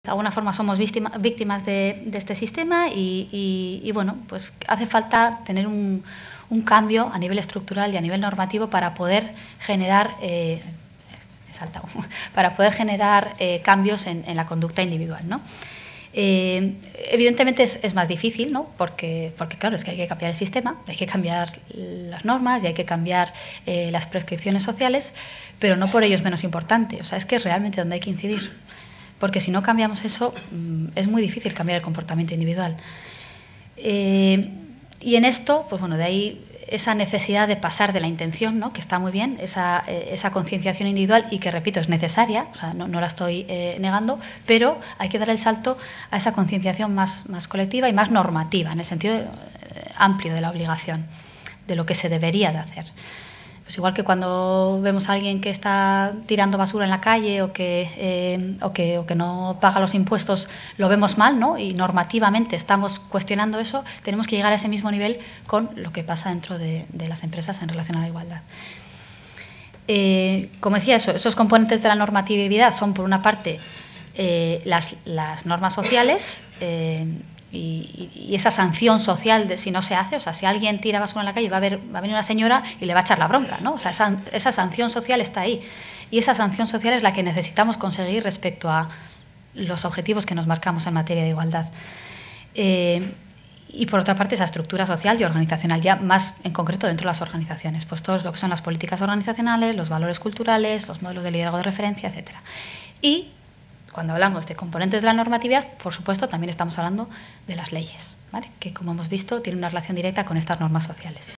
De alguna forma somos víctimas de este sistema y bueno, pues hace falta tener un cambio a nivel estructural y a nivel normativo para poder generar, cambios en la conducta individual, ¿no? Evidentemente es más difícil, ¿no? Porque claro, es que hay que cambiar el sistema, hay que cambiar las normas y hay que cambiar las prescripciones sociales, pero no por ello es menos importante. O sea, es que es realmente donde hay que incidir. Porque si no cambiamos eso, es muy difícil cambiar el comportamiento individual. Y en esto, pues bueno, de ahí esa necesidad de pasar de la intención, ¿no? Que está muy bien, esa concienciación individual y que, repito, es necesaria, o sea, no la estoy negando, pero hay que dar el salto a esa concienciación más colectiva y más normativa, en el sentido amplio de la obligación, de lo que se debería de hacer. Pues igual que cuando vemos a alguien que está tirando basura en la calle o que no paga los impuestos, lo vemos mal, ¿no? Y normativamente estamos cuestionando eso, tenemos que llegar a ese mismo nivel con lo que pasa dentro de las empresas en relación a la igualdad. Como decía, esos componentes de la normatividad son, por una parte, las normas sociales, y esa sanción social de si no se hace, o sea, si alguien tira basura en la calle va a venir una señora y le va a echar la bronca, ¿no? O sea, esa sanción social está ahí y esa sanción social es la que necesitamos conseguir respecto a los objetivos que nos marcamos en materia de igualdad. Y por otra parte esa estructura social y organizacional, ya más en concreto dentro de las organizaciones, pues todo lo que son las políticas organizacionales, los valores culturales, los modelos de liderazgo de referencia, etcétera. Y cuando hablamos de componentes de la normatividad, por supuesto, también estamos hablando de las leyes, ¿vale? Que, como hemos visto, tienen una relación directa con estas normas sociales.